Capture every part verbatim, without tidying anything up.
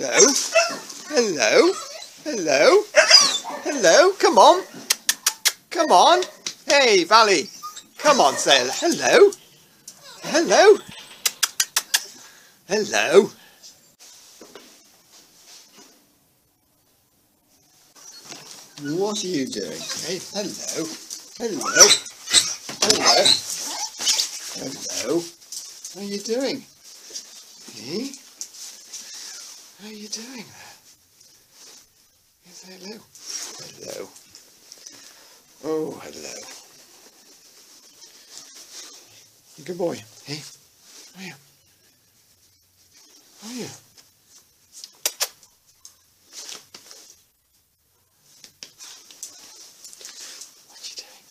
Hello. Hello. Hello. Hello. Come on. Come on. Hey, Vali. Come on, say hello. Hello. Hello. What are you doing? Hey, hello. Hello. Hello. Hello. How are you doing? Hey? How are you doing there? You say hello. Hello. Oh, hello. You good boy. Hey? How are you? How are you? What you doing?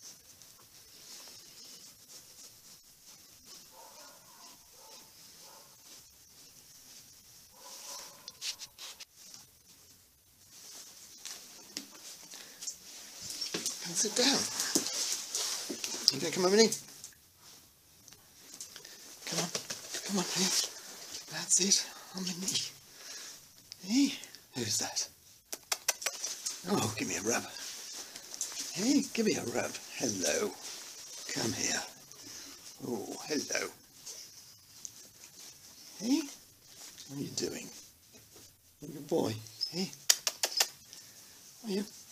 Come and sit down. You gonna come over me? Come on. Come on, here. That's it. On my knee. Hey? Who's that? Oh, give me a rub. Hey, give me a rub. Hello. Come here. Oh, hello. Hey? What are you doing? You're a good boy. Hey? Are you?